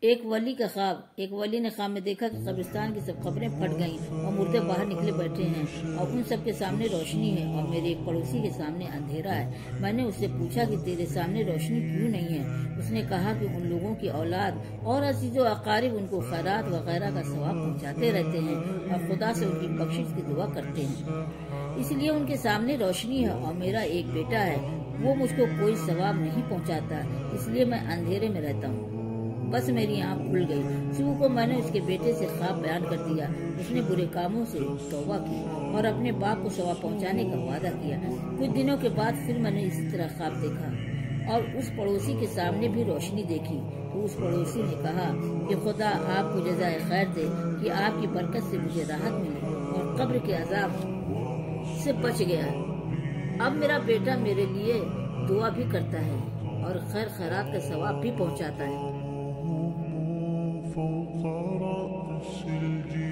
ایک ولی نے خواب میں دیکھا کہ قبرستان کی سب قبریں پھٹ گئیں اور مردے باہر نکلے بیٹھے ہیں اور ان سب کے سامنے روشنی ہے اور میرے ایک پڑوسی کے سامنے اندھیرا ہے۔ میں نے اس سے پوچھا کہ تیرے سامنے روشنی کیوں نہیں ہے؟ اس نے کہا کہ ان لوگوں کی اولاد اور عزیز و اقارب ان کو خیرات وغیرہ کا ثواب پہنچاتے رہتے ہیں اور خدا سے ان کی بخشش کی دعا کرتے ہیں، اس لیے ان کے سامنے روشنی ہے، اور میرا ایک بیٹا ہے، وہ مجھ کو کوئی ثواب نہیں پہنچاتا، اس لیے میں اندھیرے میں رہتا ہوں۔ بس میری آنکھ کھل گئی۔ صبح کو میں نے اس کے بیٹے سے خواب بیان کر دیا۔ اس نے برے کاموں سے توبہ کی اور اپنے باپ کو ثواب پہنچانے کا وعدہ کیا۔ کچھ دنوں کے بعد پھر میں نے اسی طرح خواب دیکھا اور اس پڑوسی کے سامنے بھی روشنی دیکھی تو اس پڑوسی نے کہا کہ خدا آپ کو جزائے خیر دے کہ آپ کی برکت سے مجھے راحت ملی اور قبر کے عذاب سے بچ گیا۔ اب میرا بیٹا میرے لیے دعا بھی کرتا ہے اور خیر خیرات کا ثواب بھی پہنچاتا ہے۔ فوق رأس الجبال